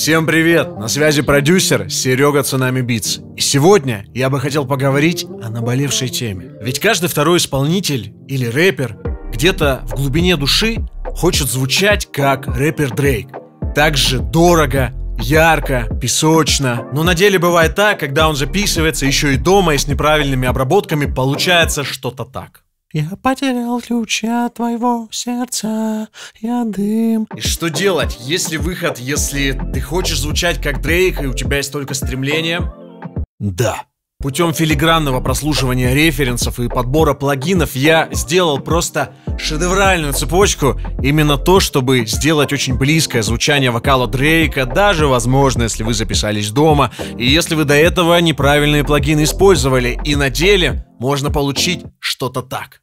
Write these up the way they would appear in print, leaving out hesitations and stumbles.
Всем привет! На связи продюсер Серега Цунами Битс. И сегодня я бы хотел поговорить о наболевшей теме. Ведь каждый второй исполнитель или рэпер где-то в глубине души хочет звучать как рэпер Дрейк. Так же дорого, ярко, песочно. Но на деле бывает так, когда он записывается еще и дома и с неправильными обработками, получается что-то так. Я потерял ключи от твоего сердца, я дым. И что делать? Есть ли выход, если ты хочешь звучать как Дрейк и у тебя есть только стремление? Да. Путем филигранного прослушивания референсов и подбора плагинов я сделал просто шедевральную цепочку. Именно то, чтобы сделать очень близкое звучание вокала Дрейка, даже, возможно, если вы записались дома, и если вы до этого неправильные плагины использовали. И на деле можно получить что-то так.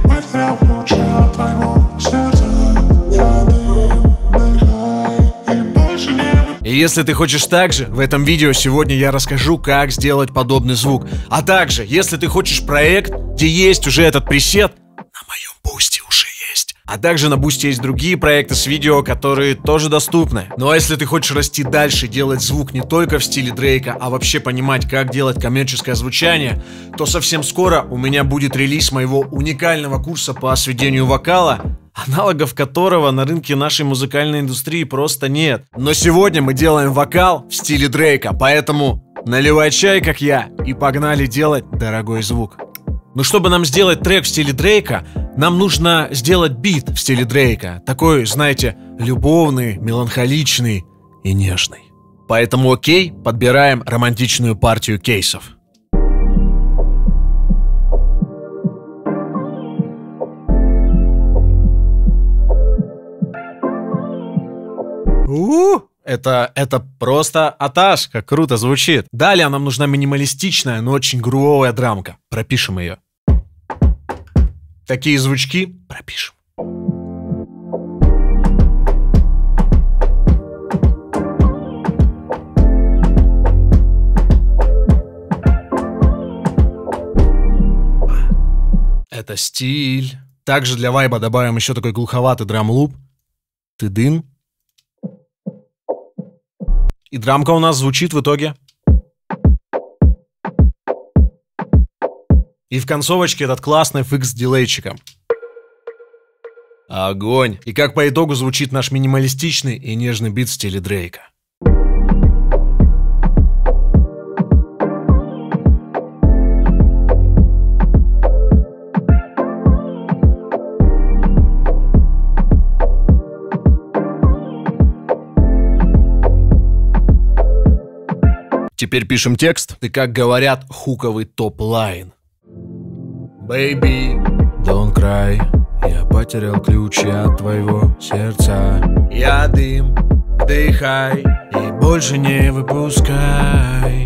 И если ты хочешь так же, в этом видео сегодня я расскажу, как сделать подобный звук. А также, если ты хочешь проект, где есть уже этот пресет, на моем бусте уже есть. А также на бусте есть другие проекты с видео, которые тоже доступны. Ну а если ты хочешь расти дальше, делать звук не только в стиле Дрейка, а вообще понимать, как делать коммерческое звучание, то совсем скоро у меня будет релиз моего уникального курса по сведению вокала, аналогов которого на рынке нашей музыкальной индустрии просто нет. Но сегодня мы делаем вокал в стиле Дрейка, поэтому наливай чай, как я, и погнали делать дорогой звук. Но чтобы нам сделать трек в стиле Дрейка, нам нужно сделать бит в стиле Дрейка. Такой, знаете, любовный, меланхоличный и нежный. Поэтому окей, подбираем романтичную партию кейсов. Это просто аташ, как круто звучит. Далее нам нужна минималистичная, но очень грувовая драмка. Пропишем ее. Такие звучки пропишем. Это стиль. Также для вайба добавим еще такой глуховатый драм-луп. Ты-дын. И драмка у нас звучит в итоге. И в концовочке этот классный фикс с дилейчиком. Огонь! И как по итогу звучит наш минималистичный и нежный бит в стиле Дрейка. Теперь пишем текст. Ты, как говорят, хуковый топ-лайн. Baby, don't cry. Я потерял ключи от твоего сердца. Я дым, вдыхай и больше не выпускай.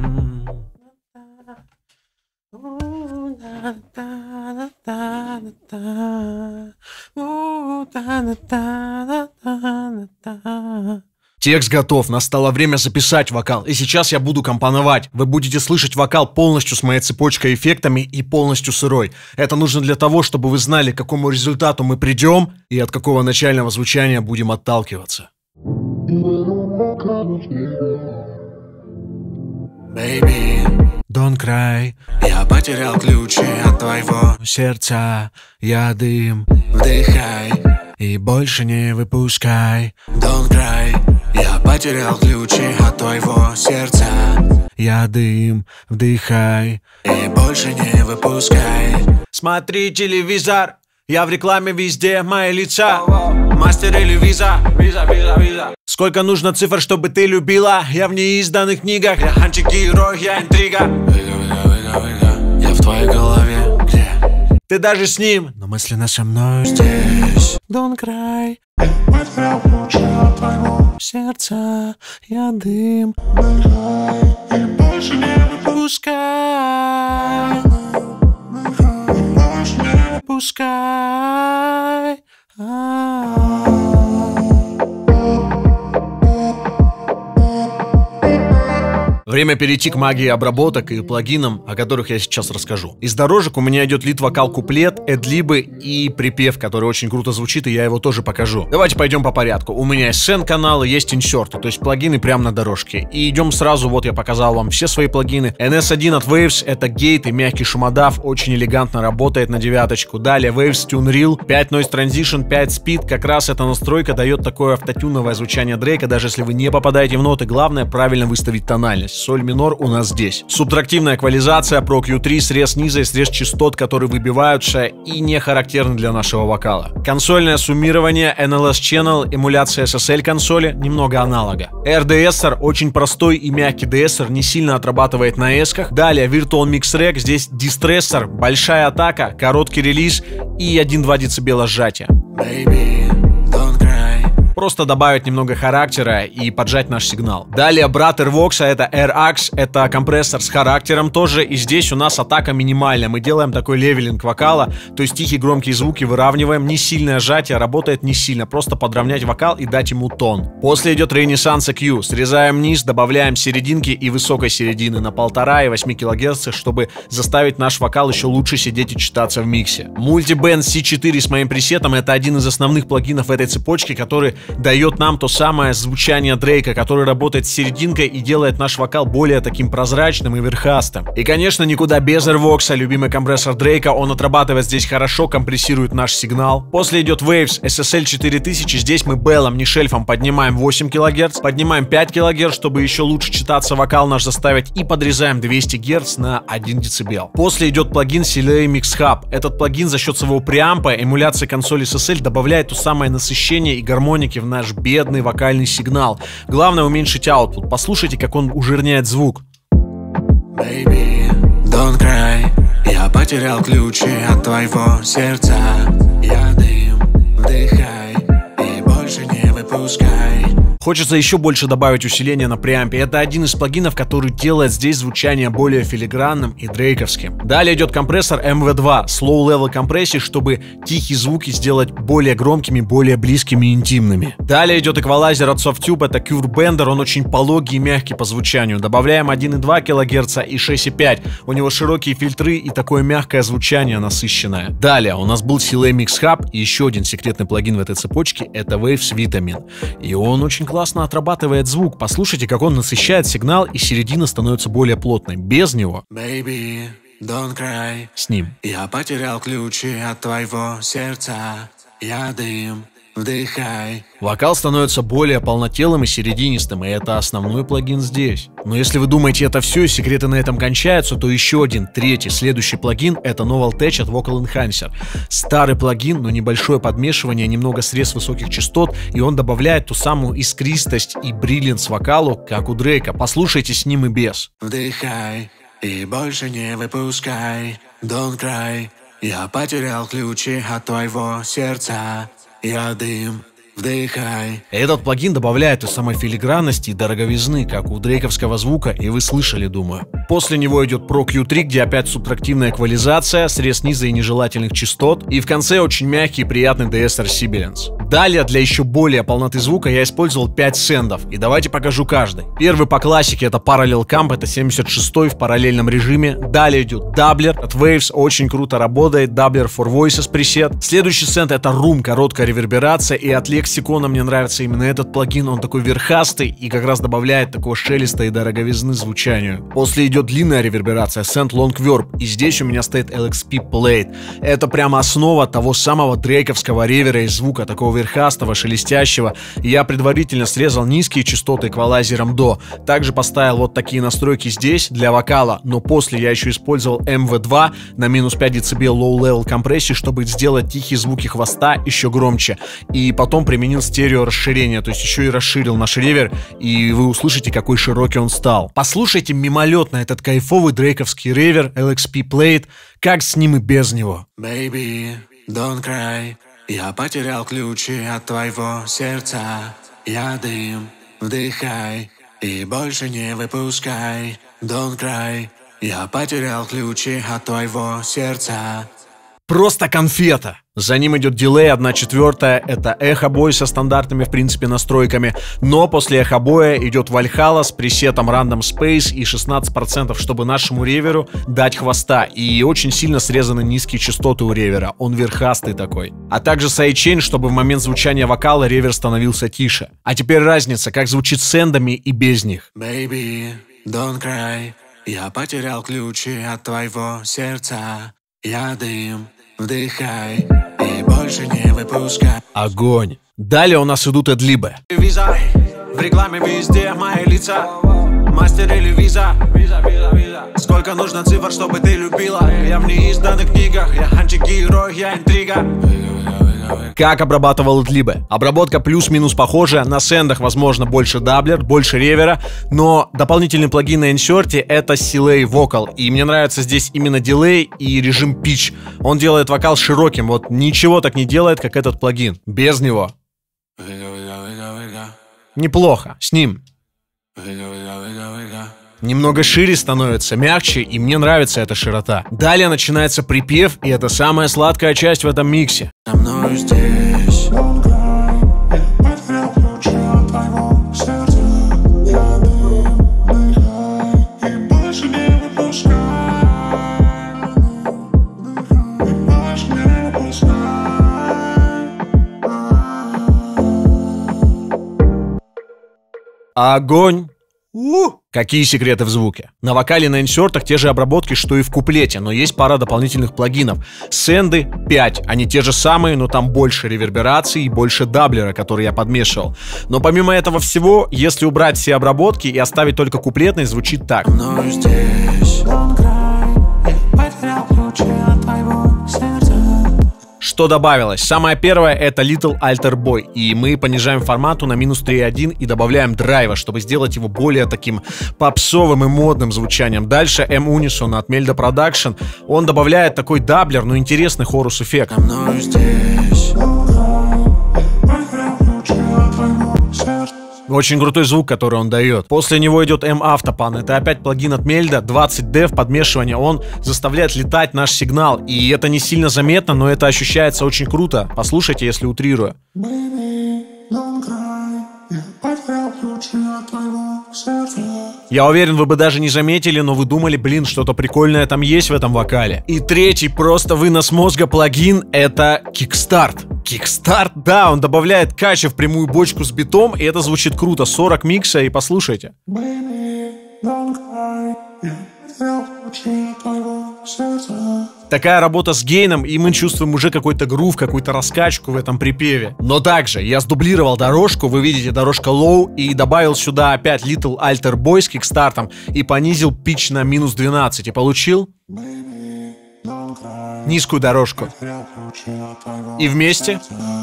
Текст готов, настало время записать вокал. И сейчас я буду компоновать. Вы будете слышать вокал полностью с моей цепочкой эффектами и полностью сырой. Это нужно для того, чтобы вы знали, к какому результату мы придем и от какого начального звучания будем отталкиваться. Baby, don't cry. Я потерял ключи от твоего сердца. Я дым, вдыхай и больше не выпускай. Don't cry. Я потерял ключи от твоего сердца. Я дым, вдыхай и больше не выпускай. Смотри телевизор, я в рекламе везде, мои лица. Мастер или виза, виза. Сколько нужно цифр, чтобы ты любила? Я в неизданных книгах. Я ханчик, герой, я интрига. Я в твоей голове. Где? Ты даже с ним, но мысленно со мной здесь. Don't cry. Сердца, я дым, и больше не выпускай. Пускай. Время перейти к магии обработок и плагинам, о которых я сейчас расскажу. Из дорожек у меня идет лид-вокал куплет, эдлибы и припев, который очень круто звучит, и я его тоже покажу. Давайте пойдем по порядку. У меня есть сцен-каналы, есть инсерты, то есть плагины прямо на дорожке. И идем сразу, вот я показал вам все свои плагины. NS1 от Waves, это гейт и мягкий шумодав, очень элегантно работает на девяточку. Далее Waves Tune Real, 5 Noise Transition, 5 Speed, как раз эта настройка дает такое автотюновое звучание Дрейка, даже если вы не попадаете в ноты, главное правильно выставить тональность. Соль минор у нас здесь. Субтрактивная эквализация, Pro Q3, срез низа и срез частот, которые выбиваются и не характерны для нашего вокала. Консольное суммирование, NLS Channel, эмуляция SSL консоли, немного аналога. RDSR, очень простой и мягкий DSR, не сильно отрабатывает на эсках. Далее Virtual Mix Rack, здесь дистрессор, большая атака, короткий релиз и 1-2 дБ сжатия. Просто добавить немного характера и поджать наш сигнал. Далее брат Airvox, это AirAx, это компрессор с характером тоже, и здесь у нас атака минимальная. Мы делаем такой левелинг вокала, то есть тихие громкие звуки выравниваем, не сильное сжатие, работает не сильно, просто подровнять вокал и дать ему тон. После идет Renaissance Q, срезаем низ, добавляем серединки и высокой середины на 1,5 и 8 кГц, чтобы заставить наш вокал еще лучше сидеть и читаться в миксе. Multiband C4 с моим пресетом, это один из основных плагинов этой цепочки, который дает нам то самое звучание Дрейка, который работает с серединкой и делает наш вокал более таким прозрачным и верхастым. И, конечно, никуда без Airvox, любимый компрессор Дрейка, он отрабатывает здесь хорошо, компрессирует наш сигнал. После идет Waves SSL 4000, здесь мы беллом, не шельфом поднимаем 8 кГц, поднимаем 5 кГц, чтобы еще лучше читаться вокал наш заставить, и подрезаем 200 Гц на 1 дБ. После идет плагин Silay Mix Hub. Этот плагин за счет своего преампа, эмуляции консоли SSL добавляет то самое насыщение и гармоники в наш бедный вокальный сигнал. Главное уменьшить output. Послушайте, как он ужирняет звук. Baby, don't cry. Я потерял ключи от твоего сердца. Я дым, вдыхай и больше не выпускай. Хочется еще больше добавить усиления на преампе. Это один из плагинов, который делает здесь звучание более филигранным и дрейковским. Далее идет компрессор MV2 с low-level компрессией, чтобы тихие звуки сделать более громкими, более близкими и интимными. Далее идет эквалайзер от Softtube, это Curve Bender, он очень пологий и мягкий по звучанию. Добавляем 1,2 кГц и 6,5. У него широкие фильтры и такое мягкое звучание насыщенное. Далее у нас был Silay Mix Hub и еще один секретный плагин в этой цепочке, это Waves Vitamin. И он очень классно отрабатывает звук. Послушайте, как он насыщает сигнал, и середина становится более плотной. Без него. Baby, don't cry. С ним. Я потерял ключи от твоего сердца. Я дым, вдыхай. Вокал становится более полнотелым и серединистым, и это основной плагин здесь. Но если вы думаете, это все, и секреты на этом кончаются, то еще один, третий, следующий плагин — это Novel Tech от Vocal Enhancer. Старый плагин, но небольшое подмешивание, немного срез высоких частот, и он добавляет ту самую искристость и бриллианс вокалу, как у Дрейка. Послушайте с ним и без. Вдыхай и больше не выпускай. Don't cry. Я потерял ключи от твоего сердца. Я дым, вдыхай. Этот плагин добавляет той самой филигранности и дороговизны, как у дрейковского звука, и вы слышали, думаю. После него идет Pro Q3, где опять субтрактивная эквализация, срез низа и нежелательных частот, и в конце очень мягкий и приятный DSR Sibilance. Далее, для еще более полноты звука, я использовал 5 сендов, и давайте покажу каждый. Первый по классике — это Parallel Camp, это 76-й в параллельном режиме. Далее идет Doubler от Waves, очень круто работает, Doubler for Voices пресет. Следующий сенд — это Room, короткая реверберация, и от Lexicon мне нравится именно этот плагин, он такой верхастый и как раз добавляет такого шелеста и дороговизны звучанию. После идет длинная реверберация, сенд Long Verb, и здесь у меня стоит LXP Plate. Это прямо основа того самого дрейковского ревера и звука, такого верхастого, шелестящего. Я предварительно срезал низкие частоты эквалайзером до. Также поставил вот такие настройки здесь для вокала, но после я еще использовал MV2 на минус 5 дБ low-level компрессии, чтобы сделать тихие звуки хвоста еще громче. И потом применил стерео расширение, то есть еще и расширил наш ревер, и вы услышите, какой широкий он стал. Послушайте мимолетно этот кайфовый дрейковский ревер LXP Plate, как с ним и без него. Baby, don't cry. Я потерял ключи от твоего сердца. Я дым, вдыхай и больше не выпускай. Don't cry. Я потерял ключи от твоего сердца. Просто конфета! За ним идет дилей 1/4, это эхо-бой со стандартными, в принципе, настройками. Но после эхо-боя идет Valhalla с пресетом Random Space и 16%, чтобы нашему реверу дать хвоста. И очень сильно срезаны низкие частоты у ревера, он верхастый такой. А также сайдчейн, чтобы в момент звучания вокала ревер становился тише. А теперь разница, как звучит с эндами и без них. Baby, don't cry, я потерял ключи от твоего сердца. Я дым, вдыхай и больше не выпускай. Огонь. Далее у нас идут эдлибы. Виза, в рекламе везде мои лица. Мастер или виза, сколько нужно цифр, чтобы ты любила. Я в неизданных книгах, я антигерой, я интрига. Как обрабатывал эдлибы? Обработка плюс-минус похожая, на сендах возможно больше даблер, больше ревера, но дополнительный плагин на инсерте это Silay Vocal, и мне нравится здесь именно дилей и режим pitch. Он делает вокал широким, вот ничего так не делает, как этот плагин. Без него неплохо, с ним немного шире становится, мягче, и мне нравится эта широта. Далее начинается припев, и это самая сладкая часть в этом миксе. Со мной здесь. Огонь! Какие секреты в звуке? На вокале на инсертах те же обработки, что и в куплете, но есть пара дополнительных плагинов. Сенды 5, они те же самые, но там больше реверберации и больше даблера, который я подмешивал. Но помимо этого всего, если убрать все обработки и оставить только куплетный, звучит так. Что добавилось? Самое первое это Little Alter Boy, и мы понижаем формату на минус 3.1 и добавляем драйва, чтобы сделать его более таким попсовым и модным звучанием. Дальше M Unison от Melda Production, он добавляет такой даблер, но интересный хорус эффект. Очень крутой звук, который он дает. После него идет M-Автопан. Это опять плагин от Melda, 20 def подмешивание. Он заставляет летать наш сигнал. И это не сильно заметно, но это ощущается очень круто. Послушайте, если утрирую. Я уверен, вы бы даже не заметили, но вы думали, блин, что-то прикольное там есть в этом вокале. И третий просто вынос мозга плагин — это Kickstart. Kickstart, да, он добавляет кача в прямую бочку с битом, и это звучит круто. 40 микса, и послушайте. Такая работа с гейном, и мы чувствуем уже какой-то грув, какую-то раскачку в этом припеве. Но также я сдублировал дорожку, вы видите, дорожка low, и добавил сюда опять Little Alter Boy с кикстартом и понизил питч на минус 12, и получил низкую дорожку. И вместе.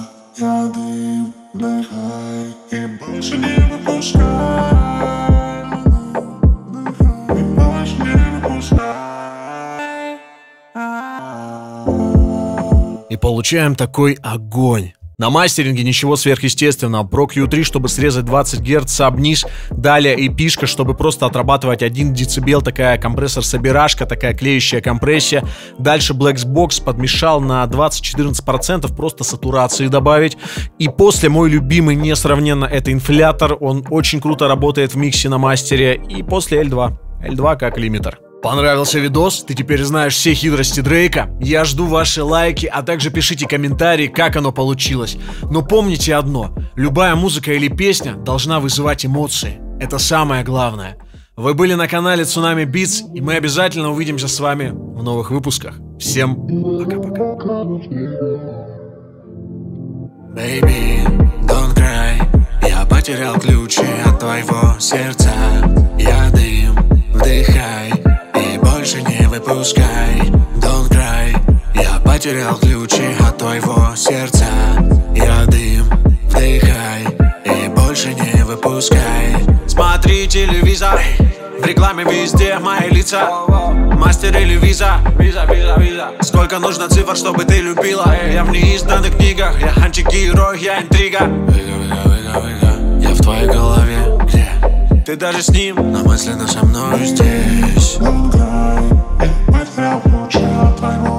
И получаем такой огонь. На мастеринге ничего сверхъестественного. Pro Q3, чтобы срезать 20 Гц, саб-низ. Далее эпишка, чтобы просто отрабатывать 1 дБ. Такая компрессор-собирашка, такая клеющая компрессия. Дальше Blacksbox подмешал на 20-14%, просто сатурации добавить. И после мой любимый несравненно это инфлятор. Он очень круто работает в миксе на мастере. И после L2. L2 как лимитер. Понравился видос? Ты теперь знаешь все хитрости Дрейка? Я жду ваши лайки, а также пишите комментарии, как оно получилось. Но помните одно, любая музыка или песня должна вызывать эмоции. Это самое главное. Вы были на канале Tsunami Beats, и мы обязательно увидимся с вами в новых выпусках. Всем пока-пока. Baby, don't cry, я потерял ключи от твоего сердца. Я дым, вдыхай и больше не выпускай. Don't cry, я потерял ключи от твоего сердца. Я дым, вдыхай и больше не выпускай. Смотри телевизор, в рекламе везде мои лица. Мастер или виза, сколько нужно цифр, чтобы ты любила. Я в неизданных книгах, я антигерой, я интрига. Я в твоей голове, где? Ты даже с ним, но мысленно со мной здесь.